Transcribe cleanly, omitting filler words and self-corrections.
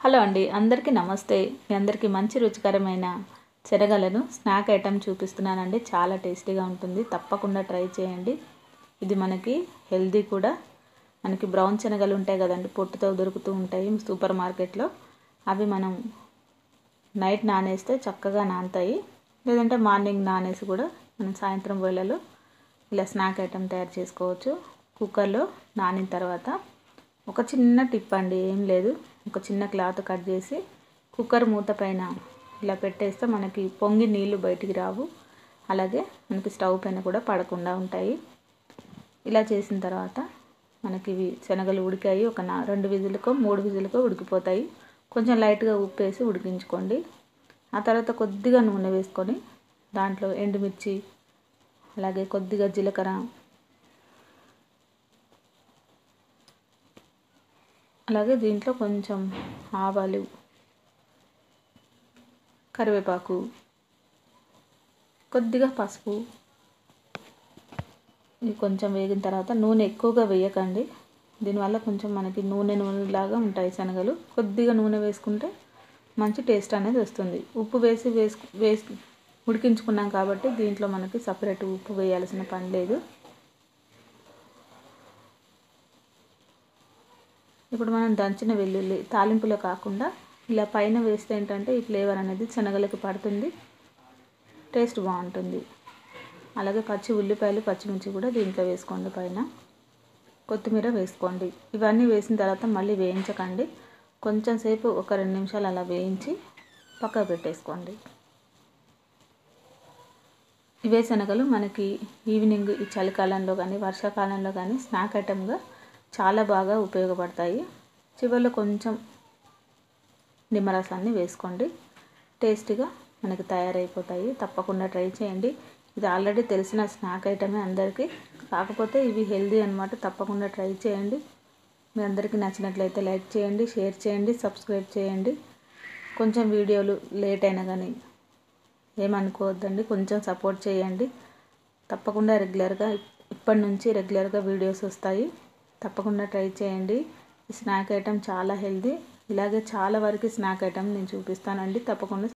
Hello అండి, అందరికీ నమస్తే. మీ అందరికీ మంచి రుచికరమైన శనగలను స్నాక్ ఐటెం చూపిస్తున్నానండి. చాలా టేస్టీగా ఉంటుంది, తప్పకుండా ట్రై చేయండి. ఇది మనకి హెల్దీ కూడా. మనకి బ్రౌన్ శనగలు ఉంటాయి కదండి, పొట్టుతో దొరుకుతూ ఉంటాయి సూపర్ మార్కెట్లో. అవి మనం నైట్ నానేస్తే చక్కగా నానతాయి. లేదంటే మార్నింగ్ నానేసి కూడా మనం సాయంత్రం వేళలో ఇలా స్నాక్ ఐటెం తయారు చేసుకోవచ్చు. కుక్కర్లో నానిన తర్వాత ఒక చిన్న టిప్ అండి, ఏం లేదు, ఒక చిన్న క్లాత్ కట్ చేసి కుక్కర్ మూత పైన ఇలా పెట్టేస్తే మనకి పొంగి నీళ్ళు బయటికి రావు. అలాగే మనకి స్టవ్ పైన కూడా పడకుండా ఉంటాయి. ఇలా చేసిన తర్వాత మనకి ఇవి శనగలు ఉడికాయి. ఒక 2 విజిల్కో 3 విజిల్కో ఉడికిపోతాయి. కొంచెం లైట్గా ఉప్పు వేసి ఉడికించుకోండి. ఆ తర్వాత కొద్దిగా నూనె వేసుకొని దాంట్లో ఎండుమిర్చి, అలాగే కొద్దిగా జీలకర్ర, అలాగే దీంట్లో కొంచెం ఆవాలు, కరివేపాకు, కొద్దిగా పసుపు, ఇది కొంచెం వేగిన తర్వాత నూనె ఎక్కువగా వేయకండి. దీనివల్ల కొంచెం మనకి నూనెలాగా ఉంటాయి శనగలు. కొద్దిగా నూనె వేసుకుంటే మంచి టేస్ట్ అనేది వస్తుంది. ఉప్పు వేసి ఉడికించుకున్నాం కాబట్టి దీంట్లో మనకి సపరేట్ ఉప్పు వేయాల్సిన పని లేదు. ఇప్పుడు మనం దంచిన వెల్లుల్లి తాలింపులో కాకుండా ఇలా పైన వేస్తే ఏంటంటే ఈ ఫ్లేవర్ అనేది శనగలకి పడుతుంది, టేస్ట్ బాగుంటుంది. అలాగే పచ్చి ఉల్లిపాయలు, పచ్చిమిర్చి కూడా దీంట్లో వేసుకోండి. పైన కొత్తిమీర వేసుకోండి. ఇవన్నీ వేసిన తర్వాత మళ్ళీ వేయించకండి. కొంచెం సేపు ఒక 2 నిమిషాలు అలా వేయించి పక్కకు పెట్టేసుకోండి. ఇవే శనగలు మనకి ఈవినింగ్ ఈ చలికాలంలో కానీ వర్షాకాలంలో కానీ స్నాక్ ఐటెంగా చాలా బాగా ఉపయోగపడతాయి. చివరిలో కొంచెం నిమ్మరసాన్ని వేసుకోండి, టేస్టీగా మనకి తయారైపోతాయి. తప్పకుండా ట్రై చేయండి. ఇది ఆల్రెడీ తెలిసిన స్నాక్ ఐటమే అందరికీ, కాకపోతే ఇవి హెల్దీ అన్నమాట. తప్పకుండా ట్రై చేయండి. మీ అందరికీ నచ్చినట్లయితే లైక్ చేయండి, షేర్ చేయండి, సబ్స్క్రైబ్ చేయండి. కొంచెం వీడియోలు లేట్ అయినా కానీ ఏమనుకోవద్దండి, కొంచెం సపోర్ట్ చేయండి. తప్పకుండా ఇప్పటి నుంచి రెగ్యులర్గా వీడియోస్ వస్తాయి. తప్పకుండా ట్రై చేయండి. ఈ స్నాక్ ఐటెం చాలా హెల్దీ. ఇలాగే చాలా వరకు స్నాక్ ఐటెం నేను చూపిస్తానండి. తప్పకుండా